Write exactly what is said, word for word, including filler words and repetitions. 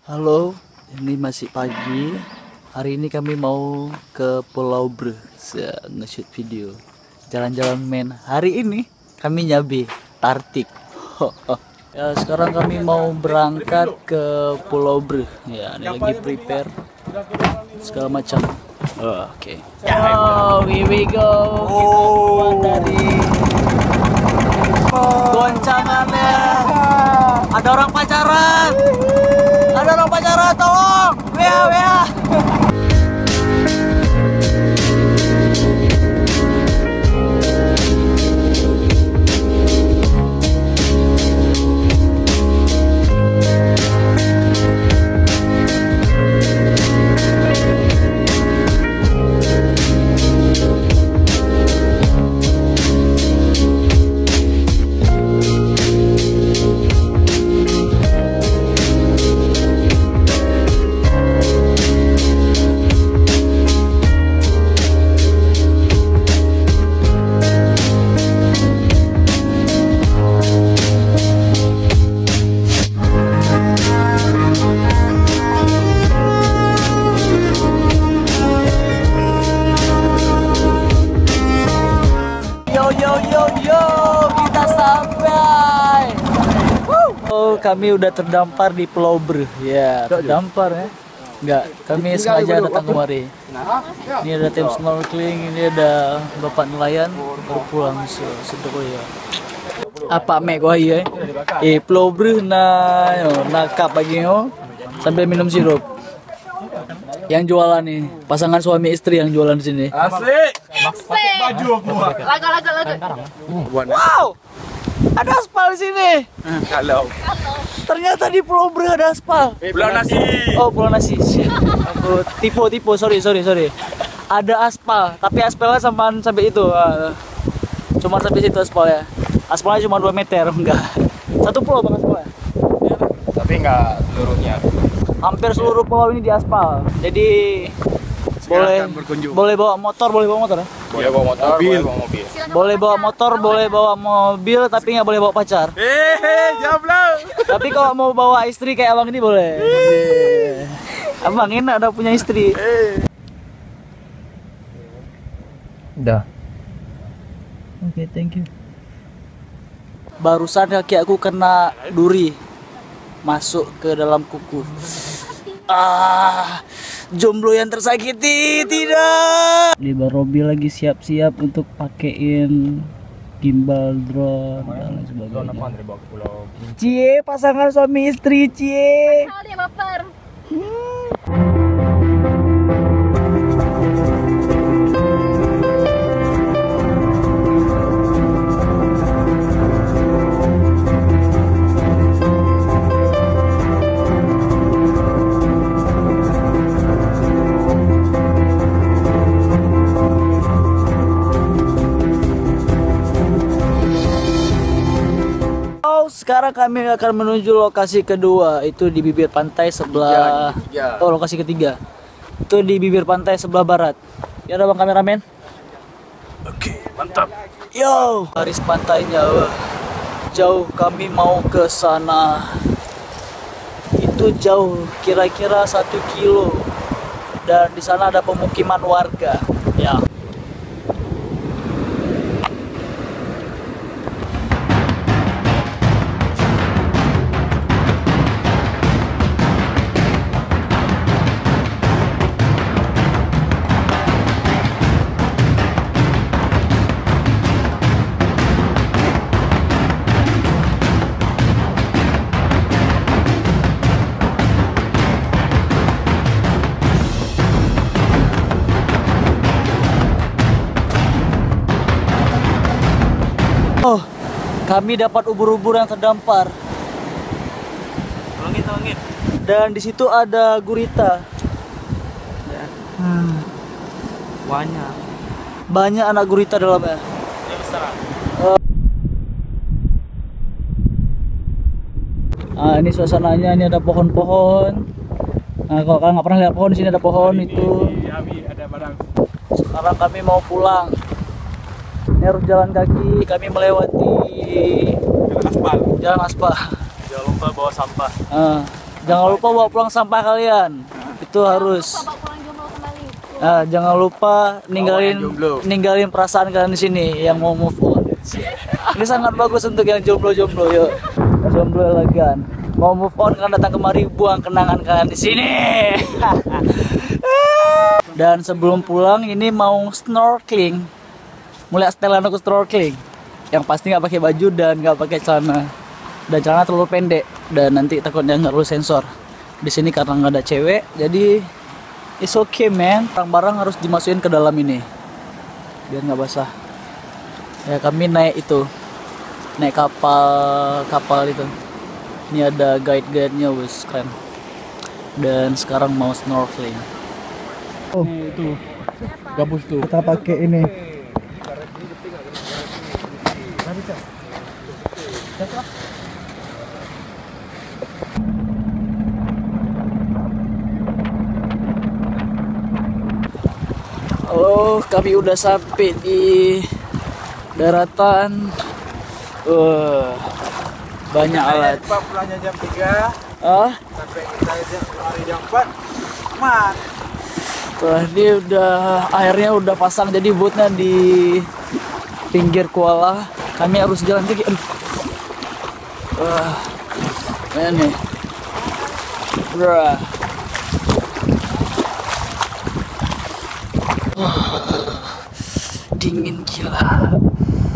Halo, ini masih pagi. Hari ini kami mau ke Pulau Bre, nge-shoot video. Jalan-jalan men. Hari ini kami nyabi Tartik. Ya, sekarang kami mau berangkat ke Pulau Bre. Ya, ini lagi prepare segala macam. Oh, Oke. Okay. Yo, here we go. Kita keluar dari goncangannya. Ada orang pacaran. Ada orang pacaran, tolong! Wea, wea! Kami udah terdampar di Pulau Bre. Ya, terdampar ya. Enggak, kami sengaja datang kemari. Ini ada tim snorkeling, ini ada bapak nelayan baru pulang sedek ya. Apa mek gua ya? Eh, Pulau Bre na yo, nakap pagi yo sambil minum sirup. Yang jualan nih, pasangan suami istri yang jualan di sini. Asik. Pakai baju gua. Laga laga laga. Wow. Ada aspal di sini. Kalau Ternyata di Pulau Bre ada aspal. Pulau Nasi. Oh, Pulau Nasi. Aku tipu-tipu, sorry, sorry, sorry. Ada aspal, tapi aspalnya sama sampai itu. Cuma sampai situ aspalnya. Aspalnya cuma dua meter, enggak. Satu pulau bang aspalnya. Tapi enggak seluruhnya. Hampir seluruh pulau ini di aspal. Jadi boleh boleh bawa motor, boleh bawa motor ya? Boleh bawa motor, boleh bawa mobil. Boleh bawa motor, boleh bawa mobil, tapi nggak boleh bawa pacar. Eh, jamblang. Tapi kalau mau bawa istri kayak abang ini boleh. Abang enak udah punya istri. Udah. Oke, okay, thank you. Barusan kaki aku kena duri masuk ke dalam kuku. Ah, jomblo yang tersakiti tidak. Di Bang Robi lagi siap-siap untuk pakein gimbal, drone dan lain sebagainya. Cie, pasangan suami istri, cie. Kali baper. Sekarang kami akan menuju lokasi kedua, itu di bibir pantai sebelah. Ketiga. Oh, lokasi ketiga. Itu di bibir pantai sebelah barat. Ya ada bang kameramen. Oke, mantap. Yo, garis pantainya wah, jauh, kami mau ke sana. Itu jauh, kira-kira satu kilo. Dan di sana ada pemukiman warga. Ya. Oh, kami dapat ubur-ubur yang terdampar. Tolongin, tolongin. Dan di situ ada gurita. Hmm. Banyak. Banyak anak gurita dalamnya. Yang besar. Nah, ini suasananya, ini ada pohon-pohon. Nah, kalau kalian nggak pernah lihat pohon, di sini ada pohon itu. Ada barang. Sekarang kami mau pulang. Ini harus jalan kaki, kami melewati Jalan aspal. jalan aspal. Jangan lupa bawa sampah. Uh, Jangan lupa bawa pulang sampah kalian. Itu harus. Nah, jangan lupa ninggalin ninggalin perasaan kalian di sini yang mau move on. Ini sangat bagus untuk yang jomblo-jomblo, yuk. Jomblo elegan. Mau move on kan datang kemari, buang kenangan kalian di sini. Dan sebelum pulang ini mau snorkeling. Mulai setelan aku snorkeling. Yang pasti nggak pakai baju dan nggak pakai celana. Dan celana terlalu pendek dan nanti takutnya nggak perlu sensor. Di sini karena nggak ada cewek, jadi it's okay man. Barang-barang harus dimasukin ke dalam ini biar nggak basah. Ya kami naik itu, naik kapal kapal itu. Ini ada guide-guide-nya, wes keren. Dan sekarang mau snorkeling. Oh, itu gabus tuh. Kita pakai ini. Halo, kami udah sampai di daratan. Wah, banyak alat. Pulangnya jam tiga. Ah, Sampai kita hari jam empat. Man. wah, ini udah airnya udah pasang jadi bootnya di pinggir kuala. Kami harus jalan kaki. Aduh. Wah, ini. Wah. Wah, dingin gila.